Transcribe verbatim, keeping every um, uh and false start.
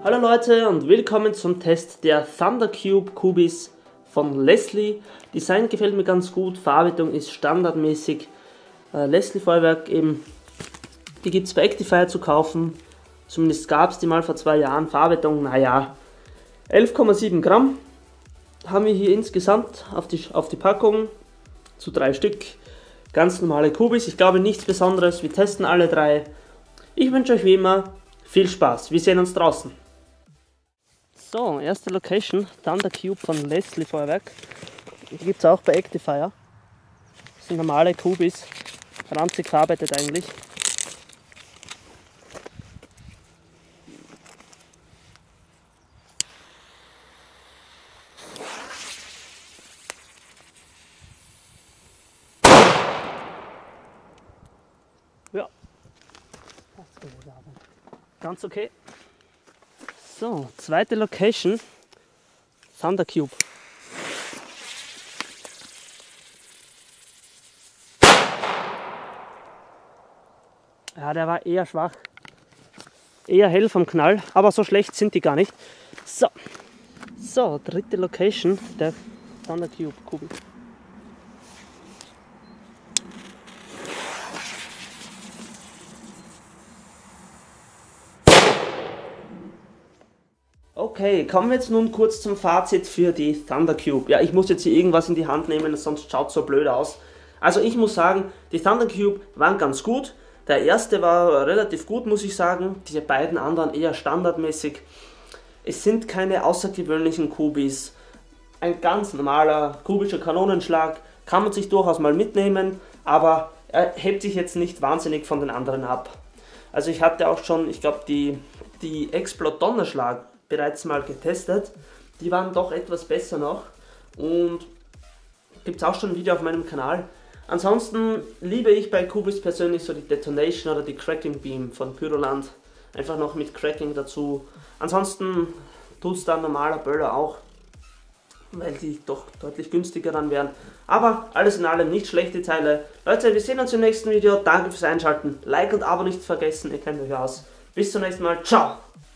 Hallo Leute und willkommen zum Test der Thundercube Kubis von Leslie. Design gefällt mir ganz gut, Verarbeitung ist standardmäßig. Äh, Leslie Feuerwerk eben, die gibt es bei Actifier zu kaufen. Zumindest gab es die mal vor zwei Jahren. Verarbeitung, naja, elf Komma sieben Gramm haben wir hier insgesamt auf die, auf die Packung zu drei Stück. Ganz normale Kubis, ich glaube nichts Besonderes, wir testen alle drei. Ich wünsche euch wie immer viel Spaß, wir sehen uns draußen. So, erste Location, Thundercube von Leslie Feuerwerk. Die gibt es auch bei Actifier. Das sind normale Kubis, ranzig verarbeitet eigentlich. Ja, ganz okay. So, zweite Location, Thundercube. Ja, der war eher schwach, eher hell vom Knall, aber so schlecht sind die gar nicht. So, so dritte Location, der Thundercube Kubi. Okay, kommen wir jetzt nun kurz zum Fazit für die Thundercube. Ja, ich muss jetzt hier irgendwas in die Hand nehmen, sonst schaut es so blöd aus. Also ich muss sagen, die Thundercube waren ganz gut. Der erste war relativ gut, muss ich sagen. Diese beiden anderen eher standardmäßig. Es sind keine außergewöhnlichen Kubis. Ein ganz normaler kubischer Kanonenschlag kann man sich durchaus mal mitnehmen, aber er hebt sich jetzt nicht wahnsinnig von den anderen ab. Also ich hatte auch schon, ich glaube, die, die Explode Donnerschlag bereits mal getestet. Die waren doch etwas besser noch und gibt es auch schon ein Video auf meinem Kanal. Ansonsten liebe ich bei Kubis persönlich so die Detonation oder die Cracking Beam von Pyroland. Einfach noch mit Cracking dazu. Ansonsten tut es dann normaler Böller auch, weil die doch deutlich günstiger dann wären. Aber alles in allem nicht schlechte Teile. Leute, wir sehen uns im nächsten Video. Danke fürs Einschalten. Like und Abo nicht vergessen, ihr kennt euch aus. Bis zum nächsten Mal. Ciao!